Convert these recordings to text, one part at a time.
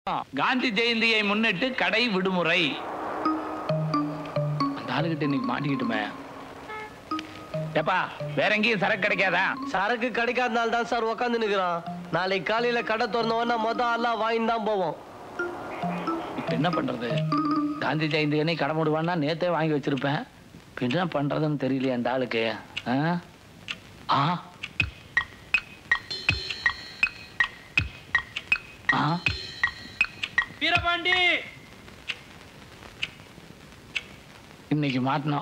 காந்தி ஜெயந்தியை முன்னிட்டு கடை விடுமுறை. அந்த ஆளுகிட்ட இன்னைக்கு மாட்டிக்கிட்டுமே. ஏப்பா வேற எங்கேயும் சரக்கு கிடைக்காதா? சரக்கு கிடைக்காதனால தான் சார் உக்காந்து நிக்கிறான். நாளைக்கு காலையில கடை திறந்தவொன்னா மொதல் எல்லாம் வாங்கி தான் போவோம். இப்ப என்ன பண்றது? காந்தி ஜெயந்தி அன்னைக்கு கடை மூடுவான்னா நேத்தே வாங்கி வச்சிருப்பேன். என்ன பண்றதுன்னு தெரியலையே அந்த ஆளுக்கு. வீரபாண்டி இன்னைக்கு மாட்டினோம்.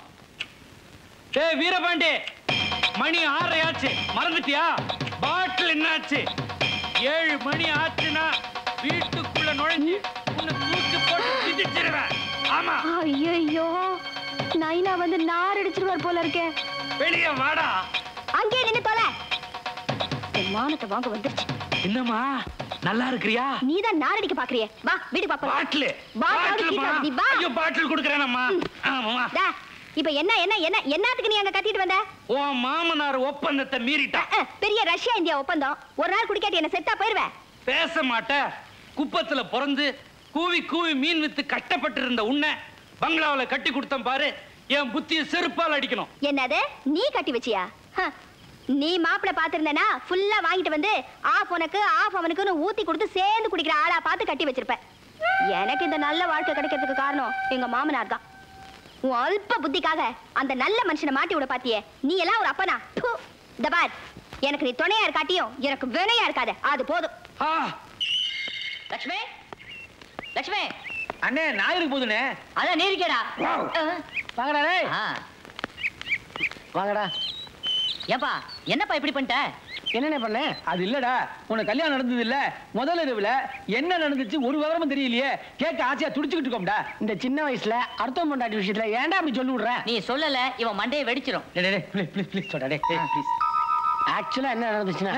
ஏய் வீரபாண்டி, மணி 6 ஆச்சு, மறந்துட்டியா? பாட்டில் என்னாச்சு? 7 மணி ஆச்சுன்னா வீட்டுக்குள்ள நுழைஞ்சு உன்னை தூக்கி போட்டு மிதிச்சிருவேன். ஆமா. ஐயோ, நைனா வந்து நார் அடிச்சிருவார் போல இருக்கே. வெளியே வாடா. அங்கே நின்னு தொலை. மானத்தை வாங்க வந்துருச்சு. என்னம்மா நல்லா இருக்கிறியா? நீதான் நார் அடிக்க பாக்குறியே. வா வீட்டுக்கு பாப்போம். பாட்டில் பாட்டில் குடுக்கறேனம்மா. ஆமாமா. இப்ப என்ன என்ன என்ன என்னத்துக்கு நீ அங்க கத்திட்டு வந்த? ஓ மாமனார் ஒப்பந்தத்தை மீறிட்டான். பெரிய ரஷ்யா இந்தியா ஒப்பந்தம். ஒரு நாள் குடிக்காட்டி என்ன செத்தா போயிருவேன். பேச மாட்ட. குப்பத்துல பிறந்து கூவி கூவி மீன் வித்து கஷ்டப்பட்டு இருந்த உன்னை பங்களாவில கட்டி கொடுத்தேன் பாரு. என் புத்திய செருப்பால் அடிக்கணும். என்னது நீ கட்டி வச்சியா? நீ மாப்பிள பாத்திருந்தனா ஃபுல்லா வாங்கிட்டு வந்து ஆஃப் உனக்கு ஆஃப் அவனுக்குன்னு ஊத்தி கொடுத்து சேர்ந்து குடிக்கிற ஆளா பார்த்து கட்டி வச்சிருப்பேன். எனக்கு இந்த நல்ல வாழ்க்கை கிடைக்கிறதுக்கு காரணம் எங்க மாமனார் தான். உன் அல்ப புத்திக்காக அந்த நல்ல மனுஷனை மாட்டி விட பாத்தியே. நீ எல்லாம் ஒரு அப்பனா? இந்த பார், எனக்கு நீ துணையா இருக்காட்டியும் எனக்கு வினையா இருக்காத. அது போதும். லட்சுமி, லட்சுமி அண்ணே ஞாயிறு போதுனே. அதான் நீ இருக்கேடா. வாங்கடா டேய். வாங்கடா. ஏப்பா என்னப்பா இப்படி பண்ணிட்ட? என்னென்ன பண்ண? அது இல்லடா, உனக்கு கல்யாணம் நடந்தது இல்ல, முதல் இரவுல என்ன நடந்துச்சு ஒரு விவரமும் தெரியலையே. கேட்க ஆசையா துடிச்சுக்கிட்டு இருக்கோம்டா. இந்த சின்ன வயசுல அர்த்தம் பொண்டாட்டி விஷயத்துல ஏன்டா அப்படி சொல்லி விடுற? நீ சொல்லல இவன் மண்டையை வெடிச்சிரும். ப்ளீஸ் சொல்டா டேய் ப்ளீஸ். ஆக்சுவலா என்ன நடந்துச்சுன்னா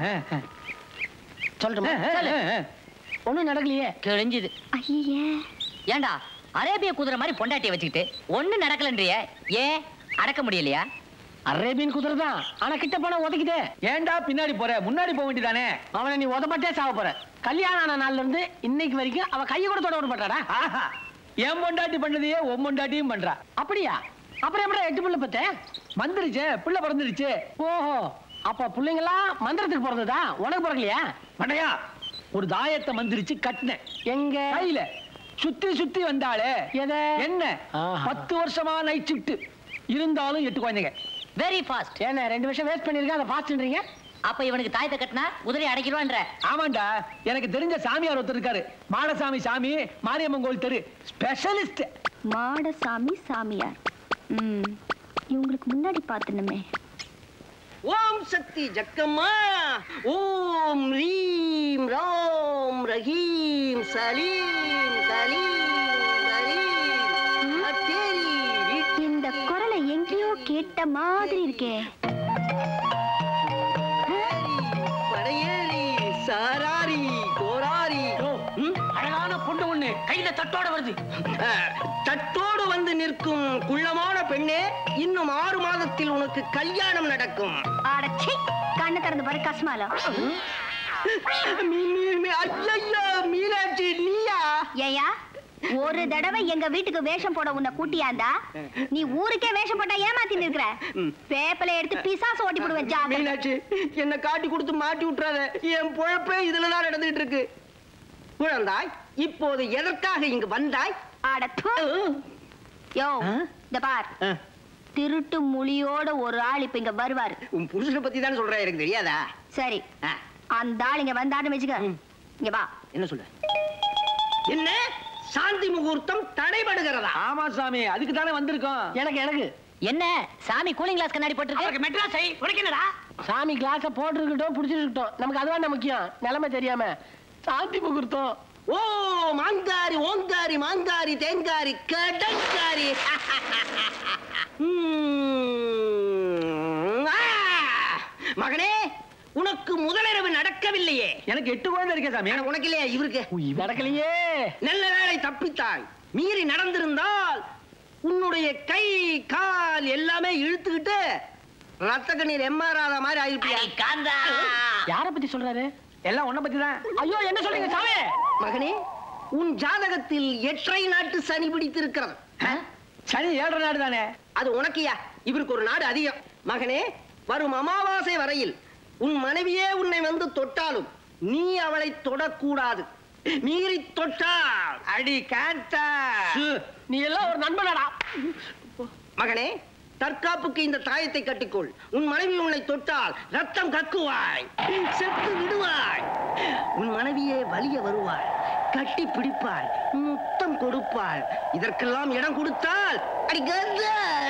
சொல்லட்டுமா? ஒண்ணும் நடக்கலையே. கிழிஞ்சுது. ஐயே, ஏண்டா அரேபிய குதிரை மாதிரி பொண்டாட்டியை வச்சுக்கிட்டு ஒண்ணு நடக்கலன்றிய? ஏன் அடக்க முடியலையா? அரேபியன் குதிரை தான், ஆனா கிட்ட போனா உதைக்குதே. ஏன்டா பின்னாடி போற? முன்னாடி போக வேண்டியதானே. அவனை நீ உதப்பட்டே சாவ போற. கல்யாணம் ஆன நாள்ல இருந்து இன்னைக்கு வரைக்கும் அவ கையை கூட தொட விட மாட்டாடா. என் பொண்டாட்டி பண்ணதையே உன் பொண்டாட்டியும் பண்றா. அப்படியா? அப்புறம் எப்படி 8 பிள்ளை பத்த வந்துருச்சு? பிள்ளை பிறந்துருச்சு. ஓஹோ, அப்ப பிள்ளைங்களா மந்திரத்துக்கு பிறந்ததா? உனக்கு பிறக்கலையா? மண்டையா, ஒரு தாயத்தை மந்திரிச்சு கட்டினேன். எங்க கையில சுத்தி சுத்தி வந்தாளே. என்ன 10 வருஷமா நைட் ஷிஃப்ட் இருந்தாலும் 8 குழந்தைங்க. Very fast. ஏன்னா 2 வருஷம் வேஸ்ட் பண்ணிருக்கேன், அதை ஃபாஸ்ட்ன்றீங்க. அப்ப இவனுக்கு தாயத்தை கட்டினா குதிரை அடைக்கிறவான்ற? ஆமாண்டா, எனக்கு தெரிஞ்ச சாமியார் ஒருத்தர் இருக்காரு. மாடசாமி சாமி, மாரியம்மன் கோயில் தெரு ஸ்பெஷலிஸ்ட். மாடசாமி சாமியார். இவங்களுக்கு முன்னாடி பார்த்தனுமே. ஓம் சக்தி ஜக்கம்மா, ஓம் ரீம் ராம் ரஹீம் சலீம் சலீம் சலீம். இந்த குரலை எங்கேயோ கேட்ட மாதிரி இருக்கே. படையேறி சாராரி கோராரி. அழகான பொண்ணு ஒண்ணு கையில தட்டோட வருது. தட்டோடு வந்து நிற்கும் குள்ளமான பெண்ணே, இன்னும் 6 மாதத்தில் உனக்கு கல்யாணம் நடக்கும். அடச்சி, கண்ணு திறந்து பாரு கஸ்மாலா. மீனாட்சி நீயா? ஏயா, ஒரு தடவை எங்க வீட்டுக்கு வேஷம் போட உன்னை கூட்டியாந்தா நீ ஊருக்கே வேஷம் போட்டா ஏமாத்தி நிற்கிற. பேப்பல எடுத்து பிசாசு ஓட்டி போடுவேன். மீனாட்சி, என்ன காட்டி கொடுத்து மாட்டி விட்டுறாத. என் பொழப்பே இதுலதான் நடந்துட்டு இருக்கு. குழந்தாய், இப்போது எதற்காக இங்கு வந்தாய்? யோ, இந்த பார், திருட்டு மொழியோட ஒரு ஆள் இப்ப இங்க வருவாரு. உன் புருஷனை பத்தி தான் சொல்ற, எனக்கு தெரியாதா? சரி, அந்த ஆள் இங்க வந்தான்னு வச்சுக்க. இங்க வா. என்ன சொல்ற? என்ன சாந்தி முகூர்த்தம் தடைபடுகிறதா? ஆமா சாமி, அதுக்கு தானே வந்திருக்கோம். எனக்கு என்ன சாமி கூலிங் கிளாஸ் கண்ணாடி போட்டுருக்கு? மெட்ராஸை உடைக்கலடா. சாமி கிளாஸ போட்டுருக்கட்டும், புடிச்சிருக்கட்டும், நமக்கு அதுதான் முக்கியம். நிலைமை தெரியாம சாந்தி முகூர்த்தம். ஓ மாங்காரி, ஓங்காரி, மாங்காரி, தேங்காரி, கடற்காரி. மகனே, உனக்கு முதலிரவு நடக்கவில்லையே. எனக்கு 8 குழந்தை இருக்கே சாமி. உனக்கு இல்லையா? இவருக்கு நடக்கலையே. நல்ல வேளை தப்பித்தாய். மீறி நடந்திருந்தால் உன்னுடைய கை கால் எல்லாமே இழுத்துக்கிட்டு ரத்த கண்ணீர் எம்மாறாத மாதிரி ஆயிருப்பியா? காந்தா, யார பத்தி சொல்றாரு? எல்லாம் உன்னை பத்தி தான். ஐயோ, என்ன சொல்றீங்க சாமி? மகனே, உன் ஜாதகத்தில் 8 நாட்டு சனி பிடித்திருக்கிறது. சனி 7 நாடு தானே. அது உனக்கியா, இவருக்கு ஒரு நாடு அதிகம். மகனே, வரும் அமாவாசை வரையில் உன் மனைவியே உன்னை வந்து தொட்டாலும் நீ அவளை தொடக்கூடாது. மீறி தொட்டால் அடி காத்தா, நீ எல்லாம் ஒரு நண்பனடா. மகனே, தற்காப்புக்கு இந்த தாயத்தை கட்டிக்கொள். உன் மனைவி உன்னை தொட்டால் ரத்தம் கக்குவாய், செத்து விடுவாய். உன் மனைவியே வலிய வருவாய், கட்டி பிடிப்பாய், முத்தம் கொடுப்பாய். இதற்கெல்லாம் இடம் கொடுத்தால் அடி கந்த.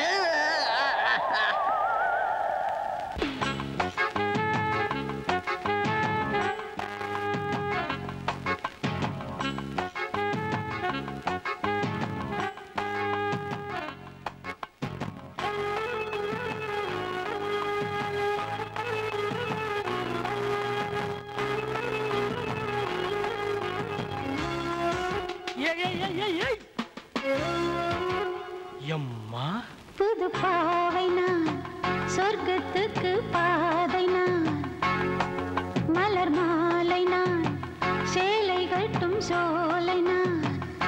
எம்மா, புது பாவை நான், சொர்க்கத்துக்கு பாதை நான், மலர் மாலை நான், சேலை கட்டும் சோலை நான்,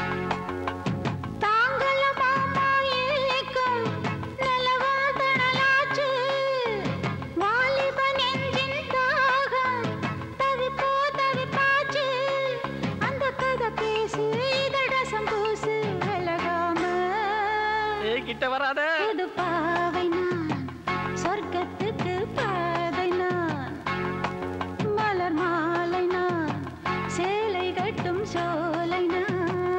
தாங்கள மாமா ஏக்கும் நலவாதனலாச்சு, வாலிப நெஞ்சின் தாகம் தவிப்போ தவிப்பாச்சு, அந்த கதை பேசு இதழசம் பூசு விலகாம கிட்ட வராத. புது பாவை நான், சொர்க்கத்துக்கு பாதை நான், மலர் மாலை நான், சேலை கட்டும் சோலை நான்.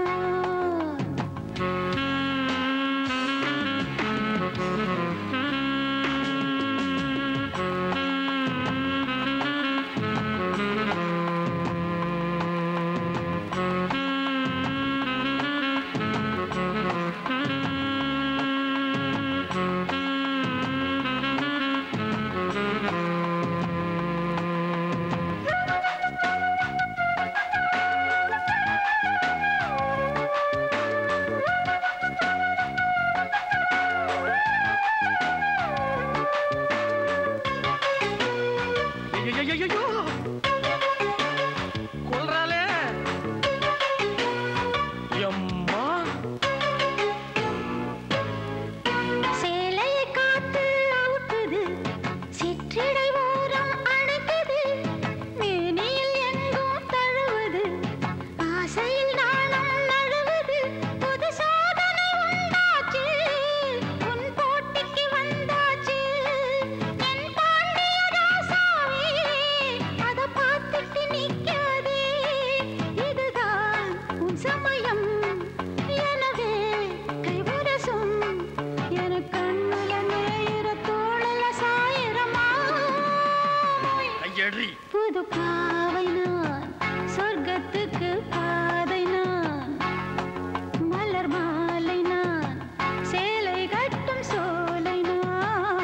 கொல்றாளே. எம்மா, சேலையை காத்து அவுக்குது, சிற்றிடை ஓரம் அணைக்குது, மேனியில் எங்கும் தழுவுது, ஆசையில் நாணம் நழுவுது, புது சோதனை உண்டாச்சு, உன் போட்டிக்கு வந்தாச்சு, என் பாண்டிய ராசாவே, அதை பார்த்துட்டு நிக்காதே, இதுதான் உன் சமயம், எனவே கைவரசும் எனக்கு கண்ணுல நேயிற தோழல சாயிரமா. கையடி. புது பாவை நான், சொர்க்கத்துக்கு பாதை நான், மலர் மாலை நான், சேலை கட்டும் சோலை நான்.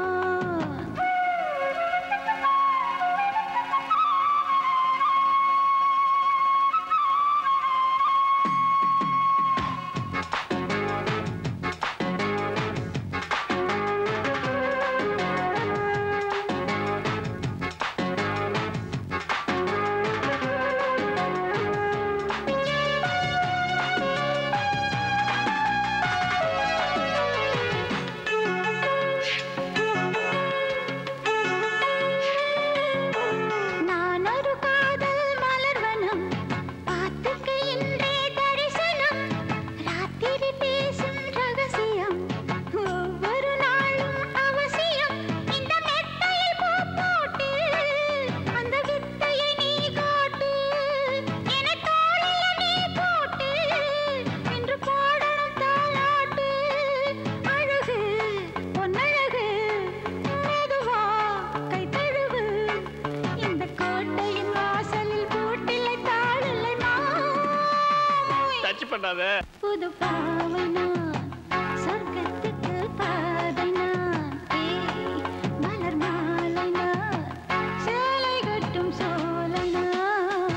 நான் ஒரு காதல் மலர்வனம், பார்த்துக்க இன்றே தரிசனம், ராத்திரி பேசும் ரகசியம், ஒவ்வொரு நாளும் அவசியம், இந்த மெத்தையில் பூ போட்டு, அந்த வித்தையை நீ காட்டு, என தோளில் நீ போட்டு, இன்று பாடணும் தாலாட்டு, அழகு பொன்னழகு, மெதுவா கை தழுவு, இந்த கோட்டையின் வாசலில் பூட்டில்லை தாளில்லை மாமோய். டச் பண்ணாத. புது பாவை நான், சொர்க்கத்துக்கு பாதை நான், மலர் மாலை நான், சேலை கட்டும் சோலை நான்.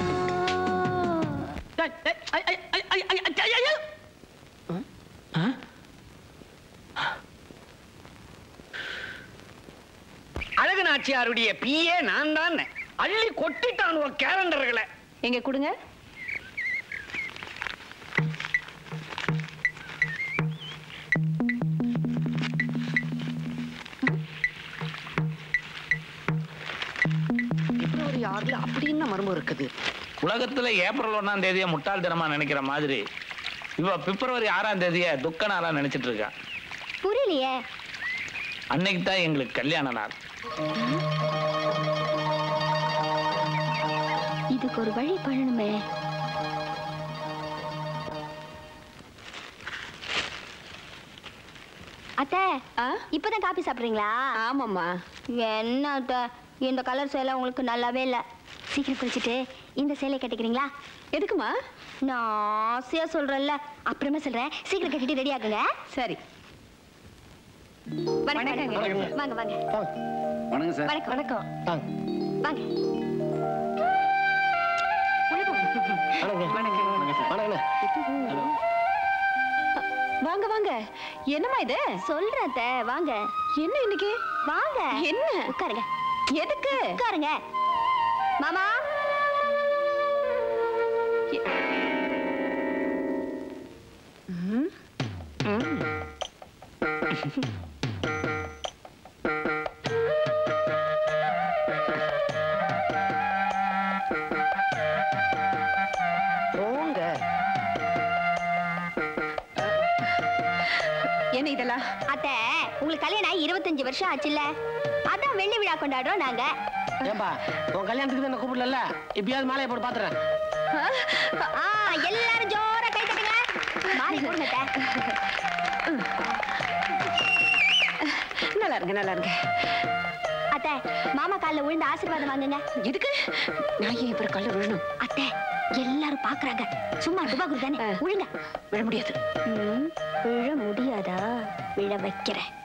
அழகு நாச்சியாருடைய பிஏ நான் தான். அள்ளி கொட்டிட்டான் கேலண்டர்களை. எங்க கொடுங்க. ஞாபகம் இருக்குது. உலகத்துல ஏப்ரல் 1ஆம் தேதியை முட்டாள் தினமா நினைக்கிற மாதிரி இவ பிப்ரவரி 6ஆம் தேதியை துக்க நாளா நினைச்சிட்டு இருக்கா. புரியலையே. அன்னைக்கு தான் எங்களுக்கு கல்யாண நாள். இதுக்கு ஒரு வழி பண்ணணுமே. அத்தை, இப்பதான் காபி சாப்பிடுறீங்களா? ஆமாம்மா. என்ன அத்தை, இந்த கலர் சேலை உங்களுக்கு நல்லாவே இல்ல. சீக்கிரம் குளிச்சுட்டு இந்த சேலை கட்டிக்கிறீங்களா? எதுக்குமா? நான் ஆசையா சொல்றேன்ல, அப்புறமா சொல்றேன். சீக்கிரம் கட்டிட்டு ரெடி ஆகுங்க. சரி. வணக்கம். வாங்க வாங்க. வணக்கம் சார். வணக்கம் வணக்கம். வாங்க. வாங்க வாங்க. என்னம்மா இது? சொல்றேன் அத்தை, வாங்க. என்ன இன்னைக்கு? வாங்க. என்ன? உட்காருங்க. எதுக்கு? உட்காருங்க. மாமா. என்ன இதெல்லாம்? அத்தை, உங்களுக்கு கல்யாணம் ஆகி 25 வருஷம் ஆச்சுல்ல, அதான் வெள்ளி விழா கொண்டாடுறோம் நாங்க. ஏன்பா உன் கல்யாணத்துக்கு தான் கூப்பிடல, இப்பயாவது மாலையை போட்டு பாத்துறேன். எல்லாரும் ஜோரா கை தட்டுங்க. மாலை போடுங்க அத்தை. நல்லா இருங்க நல்லா இருங்க. அத்தை, மாமா கால்ல விழுந்து ஆசீர்வாதம் வாங்குங்க. எதுக்கு? நான் ஏன் இப்ப கால்ல விழணும்? அத்தை, எல்லாரும் பாக்குறாங்க. சும்மா துபாகுரு தானே, விழுங்க. விழ முடியாது. விழ முடியாதா? விழ வைக்கிறேன்.